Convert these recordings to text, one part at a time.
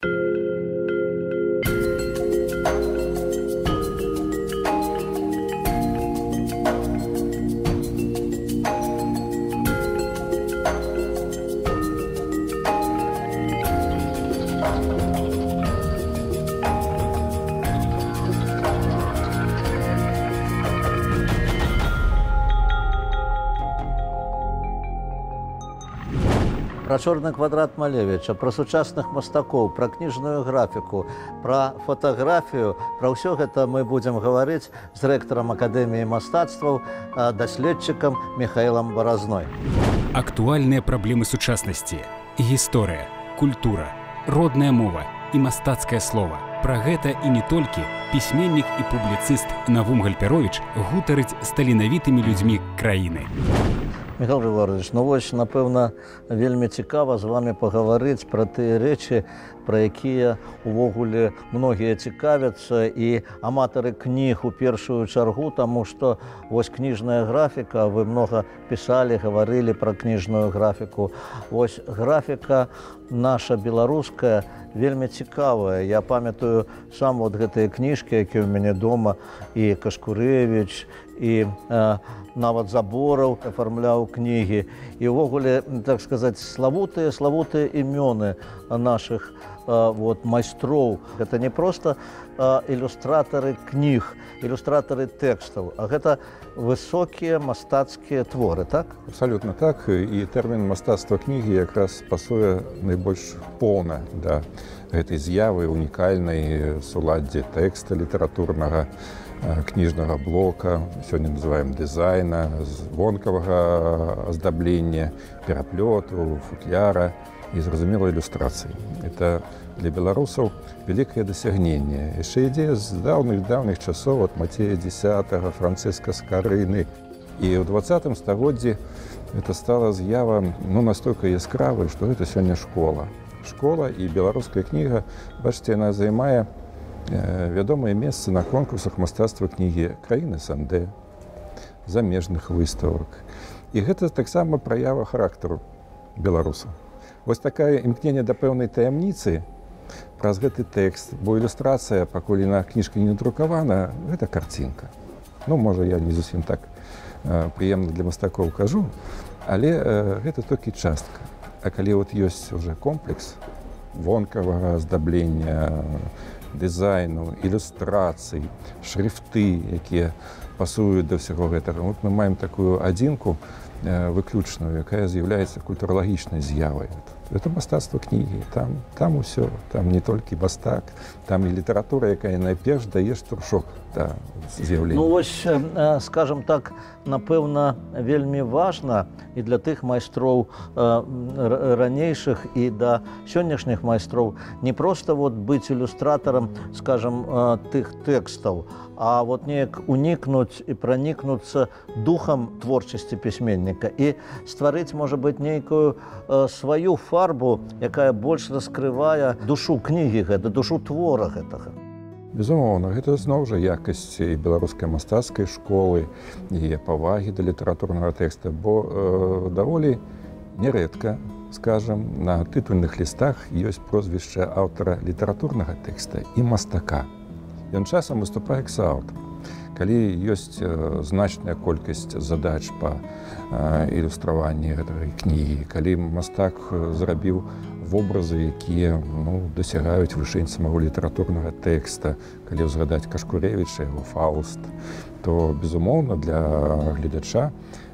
Про чорны квадрат Малевіча, про сучасных мастакоў, про кніжную графіку, про фотаграфію, про ўсё гэта мы будзем гаварыць з рэктарам Акадэміі мастацтваў, даследчыкам Михаилом Баразной. Актуальныя праблемы сучаснасці, гісторыя, культура, родная мова і мастацкае слова. Пра гэта і не толькі пісьменнік і публіцыст Навум Гальперовіч гутарыць з таленавітымі людзьмі краіны. Михаил Григорьевич, ну вось, напэўна, вельмі цікава з вами пагаварыць пра тыя рэчы, пра якія увогуле многія цікавяцца і аматары кніг у першую чаргу, таму што вось кніжная графіка, вы многа пісалі, гаварылі пра кніжную графіку. Вось графіка наша беларуская вельмі цікавая. Я памятаю сам вот гэтыя кніжкі, якія ў мяне дома, і Кашкурэвіч, і нават Забораў афармляў кнігі. І ўвогуле, так сказаць, славутыя імёны нашых майстроў. Гэта не проста ілюстратары кніг, ілюстратары тэкстаў, а гэта высокія мастацкія творы, так? Абсалютна так. І тэрмін мастацтва кнігі якраз пасуе найбольш поўна да гэтай з'явы унікальнай суладдзі тэкста літаратурнага, кніжнага блока, сёння называем дызайна, вонкавага аздаблення, пераплёту, футляра і, зразумела, ілюстрацыі. Это для беларусаў вялікае дасягненне. Яшчэ ідзе з даўных часоў, ад Мацея X, Францыска Скарыны. І ў 20 стагоддзі это стала з'ява настолькі яскравай, што гэта сёння школа. Школа і беларуская кніга, бачыце, яна займае вядомыя месцы на конкурсах мастацтва кнігі краіны СНД, замежных выставак. І гэта таксама праява характару беларусаў. Вось такая імкненне да пэўнай таямніцы праз гэты тэкст, бо ілюстрацыя, пакуль на кніжка не надрукавана, гэта карцінка. Можа, я не зусім так прыемна для мастакоў кажу, але гэта толькі частка. А калі ёсць уже комплекс вонкавага аздаблення, дызайну, ілюстрацый, шрифты, якія пасуюць да ўсяго гэтага. Мы маем такую адзінку выключную, якая з'яўляецца культуралагічнай з'явай. Это мастацтва кнігі. Там усё. Там не толькі мастак, там і літаратура, якая найперш дае штуршок да з'яўлення. Вось, скажам так, напэўна, вельмі важна і для тых майстроў ранейшых і да сённяшніх майстроў не проста быць ілюстратарам, скажам, тых тэкстаў, а неяк унікнуць і пранікнуцца духам творчасці пісьменніка і стварыць, можа быць, нейкую сваю фарбу, якая больш раскрывае душу кнігі гэта, душу твора гэтага. Безумоўна, гэта зноў жа якасць беларускай мастацкай школы і павагі да літаратурнага тэкста, бо даволі нярэдка, скажам, на тытульных лістах ёсць прозвішча аўтара літаратурнага тэкста і мастака. Ён часам выступае як сааўтар. Калі ёсць значная колькасць задач па ілюстраванні гэтай кнігі, калі мастак зрабіў вобразы, якія дасягаюць вышынь самого літаратурнага тэкста, калі ўзгадаць Кашкурэвіча, яго Фауст, то, безумоўна, для гледача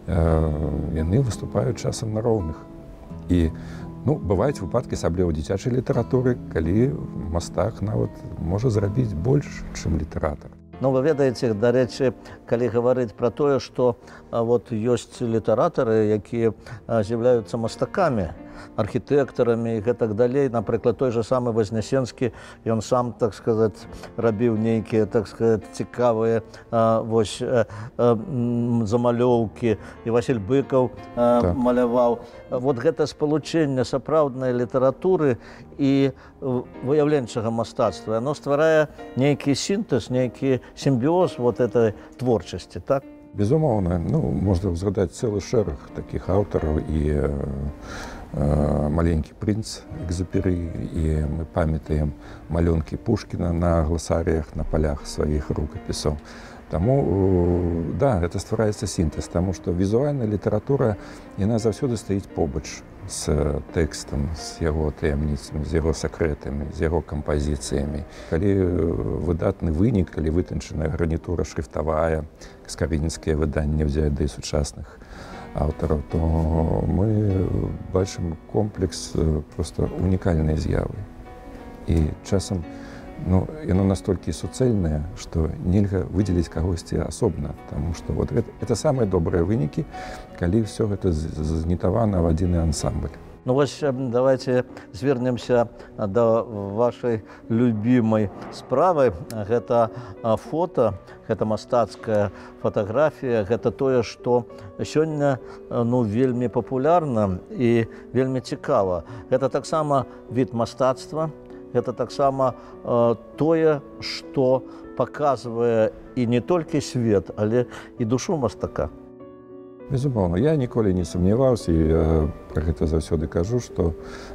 яны выступаюць часам на роўных. І бываюць выпадкі, асабліва дзіцячай літаратуры, калі мастак нават можа зрабіць больш, чым літаратар. Вы ведаеце, дарэчы, калі гаварыць пра тое, што ёсць літаратары, якія з'яўляюцца мастакамі, архітэктарамі і гэтак далей. Напрыклад, той же самы Вазнясенскі, ён сам, так сказаць, рабіў нейкія, так сказаць, цікавыя замалёўкі, і Васіль Быкаў маляваў. Гэта спалучэнне сапраўднай літаратуры і выяўленчага мастацтва, яно стварае нейкі сінтэз, нейкі сімбіоз этой творчасці, так? Безумоўна, можна згадаць цэлы шэраг такіх аўтараў і «Маленький принц» Экзюпери, и мы памятаем малюнки Пушкина на гласаріях, на полях сваіх рукапісаў. Таму, да, это ствараецца сінтэз, таму што візуальная літаратура, яна заўсёды стаіць побач з тэкстам, з яго таямніцамі, з яго сакрэтамі, з яго кампазіцыямі. Калі выдатны вынік, калі вытанчаная гарнітура шрыфтавая, скавініцкія выданні ўзяць да і сучасных аўтараў, то мы бачым комплекс проста унікальнай з'явы. І часам яно настолькі суцэльнае, што нельга выдзеліць кагосьці асобна, таму што вот это самыя добрыя вынікі, калі ўсё гэта знітавана в адзіны ансамбль. Ну вось давайте звернемся да вашай любімай справы. Гэта фота, гэта мастацкая фатаграфія, гэта тое, што сёння вельмі папулярна і вельмі цікава. Гэта таксама від мастацтва, гэта таксама тое, што паказвае і не толькі свет, але і душу мастака. Безумоўна, я ніколі не сумняваўся, і пра гэта заўсёды кажу, што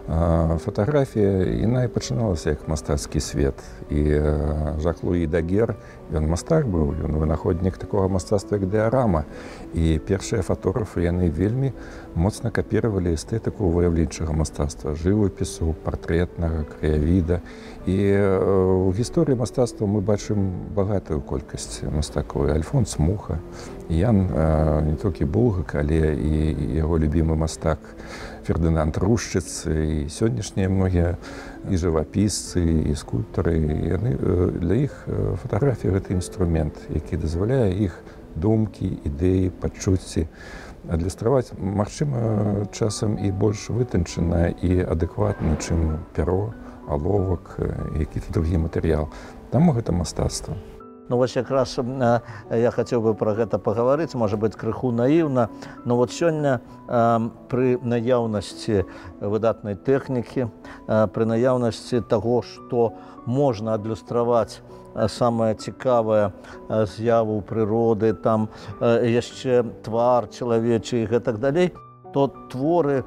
фатаграфія яна і пачыналася як мастацкі свет. І Жак-Луі Дагер, ён мастак быў, ён вынаходнік такога мастацтва, як дыарама. І першыя фатографы, яны вельмі моцна капіравалі эстэтыку выяўленчага мастацтва, жывапісу, партрэтнага, краявіда. І ў гісторыі мастацтва мы бачым багатую колькасць мастакоў. Альфонс Муха, Ян не толькі Булгак, але і яго любімы мастак Фердынанд Рушчыц, і сённяшнія многія і жывапісцы, і скульптары. Для іх фатаграфія – гэта інструмент, які дазваляе іх думкі, ідэі, пачуцці адлюстраваць, магчыма, часам і больш вытанчана і адэкватна, чым пяро, аловак, які-то другі матэрыял. Таму гэта мастацтва. Ну вось якраз я хацеў бы пра гэта пагаварыць, можа быць, крыху наіўна, но вот сёння пры наяўнасці выдатнай тэхнікі, пры наяўнасці таго, што можна адлюстраваць самае цікавае з'яву прыроды, там яшчэ твар чалавечы і гэтак далей, то творы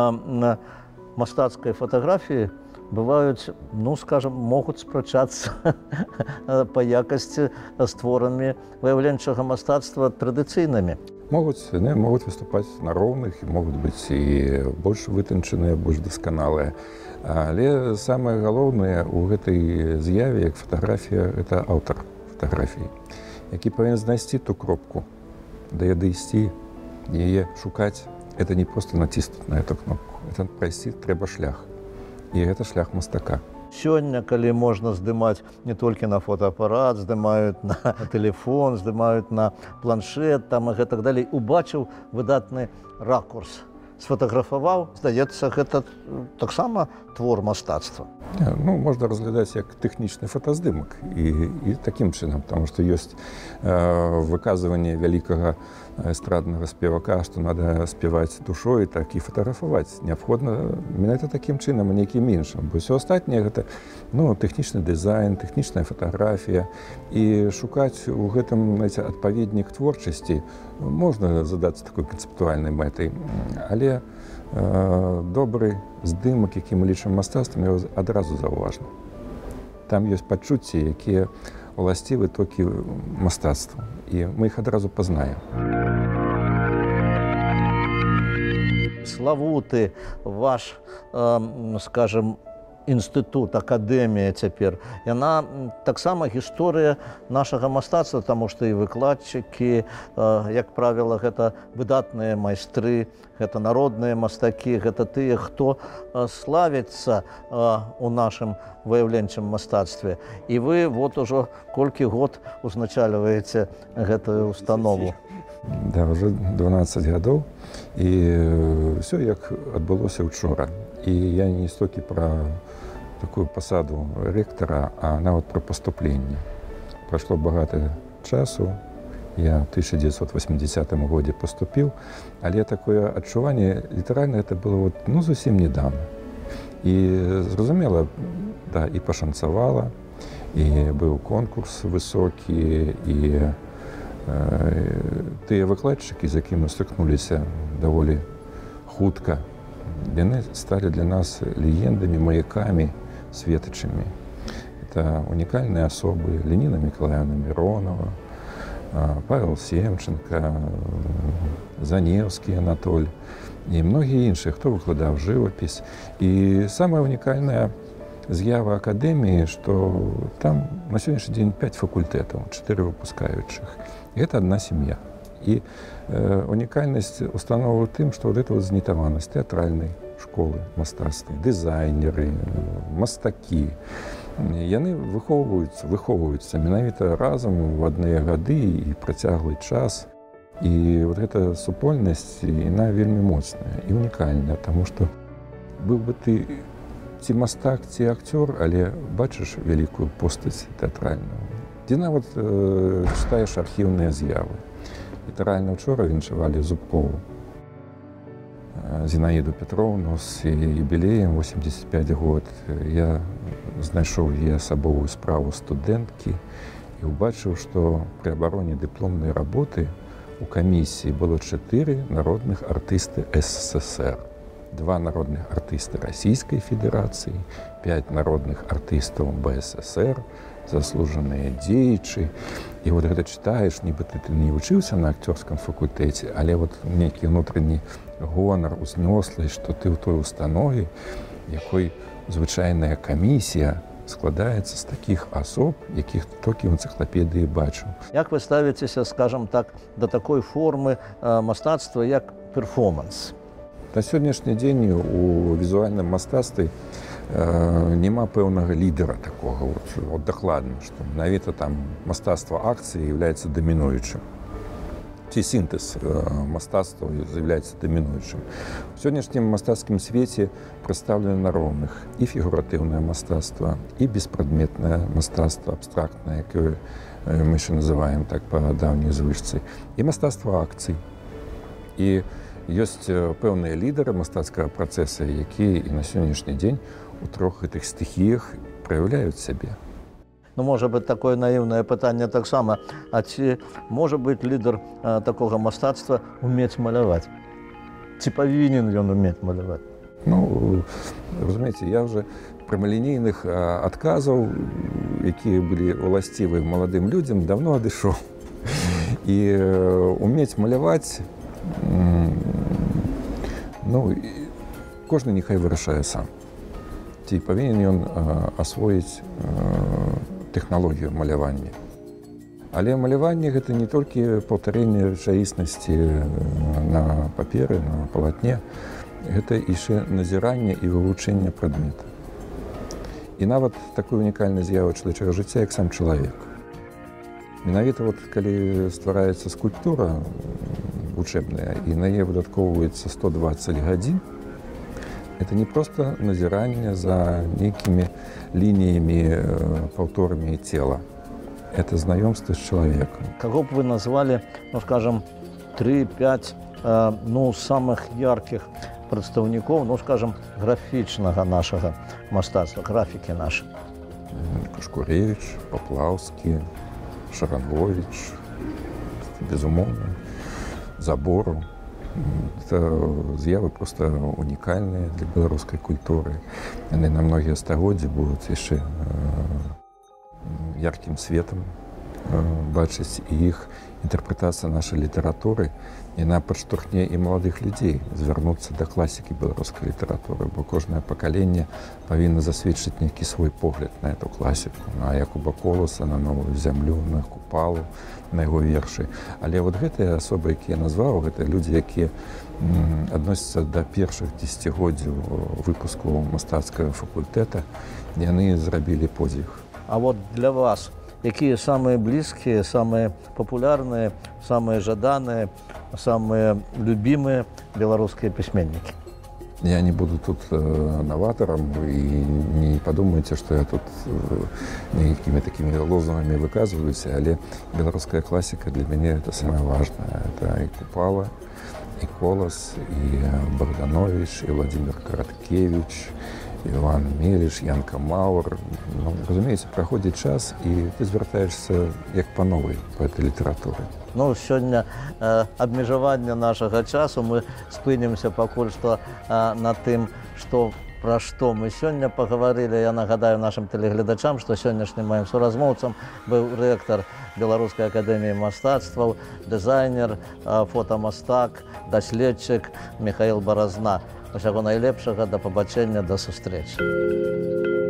мастацкай фатаграфіі бываюць, скажем, могуць спрачацца па якасці з творамі выяўленчага мастацтва традыцыйнымі. Могуць выступаць на роўных, могуць быць і больш вытанчаныя, больш дасканалыя. Але самае галоўнае ў гэтай з'яве, як фатаграфія, гэта аўтар фатаграфіі, які павінен знайсці ту кропку, да дайсці, яе шукаць. Это не проста націснуць на эту кнопку, это прайсці трэба шлях. І гэта шлях мастака. Сёння, калі можна здымаць не толькі на фотоапарат, здымаюць на тэлефон, здымаюць на планшет, там і гэтак далей, убачыў выдатны ракурс, сфотаграфаваў, здаецца, гэта таксама твор мастацтва. Можна разглядаць як тэхнічны фотаздымак і такім чынам, потому што ёсць выказванне вялікага эстраднага спевака, што надо спяваць душой, так і фатаграфаваць. Неабходна менавіта такім чынам, а не якім іншым. Бо ўсё астатняе гэта тэхнічны дызайн, тэхнічная фатаграфія. І шукаць у гэтым адпаведнік творчасці можна задацца такой канцэптуальнай мэтай. Але добры здымак, які мы лічым мастацтвам, яго адразу заўважна. Там ёсць пачуцці, якія уласцівы толькі мастацтву, і мы іх адразу пазнаем. Славуты ваш, скажем, інстытут, акадэмія цяпер, яна таксама гісторыя нашага мастацтва, таму што і выкладчыкі, як правіла, гэта выдатныя майстры, гэта народныя мастакі, гэта тыя, хто славіцца у нашым выяўленчым мастацтве. І вы вот ужо колькі год узначальваеце гэтую установу. Да, ўжо 12 гадоў, і ўсё як адбылося ўчора. І я не столькі пра такую пасаду рэктара, а нават пра паступленне. Прайшло багата часу, я ў 1980 годзе паступіў, але такое адчуванне літаральна это было зусім недавно. І зразумела, да, і пашанцавала, і быў конкурс высокі, і тыя выкладчыкі, з якімі сутыкнуліся даволі хутка, Яны стали для нас легендами, маяками, светочами. Это уникальные особы: Ленина Николаевна Миронова, Павел Семченко, Заневский Анатоль и многие іншие, хто выкладаў жывапіс. І самая унікальная з'ява акадэміі, што там на сённяшні дзень 5 факультэтаў, 4 выпускаючых. І гэта одна сям'я. І унікальнасць установы ў тым, што вот эта вот знітаванасць тэатральнай школы мастацтва, дызайнеры, мастакі, яны выхоўваюцца менавіта разам у адныя гады і працяглы час. І вот гэта супольнасць, яна вельмі моцная і унікальная, таму што быў бы ты ці мастак, ці акцёр, але бачыш вялікую постаць тэатральную. Ці нават чытаеш архіўныя з'явы. Літаральна учора віншавалі Зубкову Зінаіду Петровну з юбілеем 85 год. Я знайшоў яе асабовую справу студэнткі і ўбачыў, што пры абароне дыпломнай работы у камісіі было 4 народных артысты СССР, 2 народных артысты Российской Федерации, 5 народных артыстаў БССР, заслужаныя дзеячы. І вот гэта чытаеш, нібы ты не вучыўся на акцёрскім факультэце, але вот нейкі ўнутрэнні гонар, узнёсласць, што ты ў той установе, якой звычайная камісія складаецца з такіх асоб, якіх толькі ў энцыклапедыі бачыў. Як вы ставіцеся, скажем так, да такой формы мастацтва, як перформанс? На сённяшні дзень у візуальным мастацтве няма пэўнага лідера такога, вот дакладна, што менавіта там мастацтва акцыі з'яўляецца дамінуючым. Ці сінтэз мастацтва з'яўляецца дамінуючым. У сённяшнім мастацкім свеце прадстаўлена на роўных і фігуратыўнае мастацтва, і беспрадметнае мастацтва, абстрактнае, якое мы ще называем так па даўняй звычцы, і мастацтва акцый. І ёсць пэўныя лідары мастацкага працэса, якія і на сённяшні дзень у 3 гэтых стыхіях праяўляюць сябе. Ну, можа быць, такое наіўнае пытанне таксама. А ці можа быць лідар такога мастацтва умець маляваць? Ці павінен ён умець маляваць? Ну, разумееце, я вже прамалінейных адказаў, якія былі уласцівы маладым людзям, давно адышоў. І умець маляваць, ну, кожны няхай вырашае сам. Ці павінен ён асвоіць тэхналогію малявання. Але маляванне гэта не толькі паўтарэнне рэчаіснасці на паперы, на палатне, гэта яшчэ назіранне і вывучэнне прадмета. І нават такую унікальную з'яву чалавечага жыцця, як сам чалавек. Менавіта вот калі ствараецца скульптура вучэбная і на яе выдаткоўваецца 120 гадзін, это не просто назирание за некими линиями, повторами тела. Это знакомство с человеком. Кого бы вы назвали, ну, скажем, 3-5 ну, самых ярких представников, ну, скажем, графічного нашего мастацтва, графики наши? Кашкуревич, Поплавский, Шаранович, безумовно, Заборов. Это з'явы просто унікальныя для беларускай культуры. Яны на многія стагоддзі будуць яшчэ яркім светам бачыць, і іх інтэрпрэтацыя нашай літаратуры, яна падштурхне і маладых людзей звярнуцца да класікі беларускай літаратуры, бо кожнае пакаленне павінна засведчыць нейкі свой погляд на эту класіку, на Якуба Коласа, на Новую зямлю, на Купалу, на яго вершы. Але вот гэтыя асобы, якія я назваў, гэта людзі, якія адносяцца да першых дзесяцігоддзяў выпуску мастацкага факультэта, яны зрабілі подзвіг. А вот для вас какие самые близкие, самые популярные, самые жаданные, самые любимые белорусские письменники? Я не буду тут новатором, и не подумайте, что я тут некими такими лозунгами выказываюсь, але белорусская классика для меня это самое важное. Это и Купала, и Колос, и Богданович, и Владимир Короткевич, Іван Меліш, Янка Маур. Ну, разумеется, праходзіць час, і ты звяртаешься як па новай паэта-літаратуры. Ну, сёння абмежаванне нашага часу, мы спынімся пакуль што на тым, пра што мы сёння пагаварылі. Я нагадаю нашым тэлегледачам, што сённяшнім маім суразмоўцам быў рэктар Беларускай акадэміі мастацтваў, дызайнер, фотамастак, даследчык Михаил Баразна. Усяго найлепшага, да пабачэння, да сустрэчы.